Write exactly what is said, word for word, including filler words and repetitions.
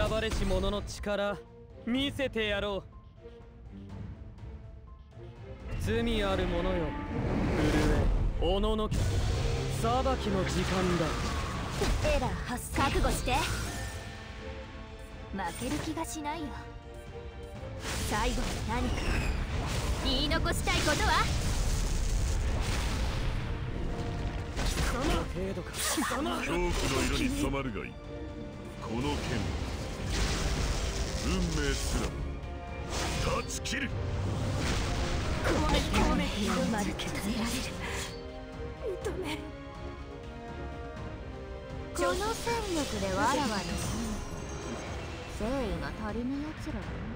選ばれし者の力見せてやろう。罪ある者よ、震えおののき裁きの時間だ。 エラー発生。覚悟して。負ける気がしないよ。最後に何か言い残したいことは？ その程度か。 恐怖の色に染まるがいい。この剣運命すら断ち切る。 こめこめ生まれて耐えられる。認める。この戦力でわらわに誠意が足りぬやつらだな。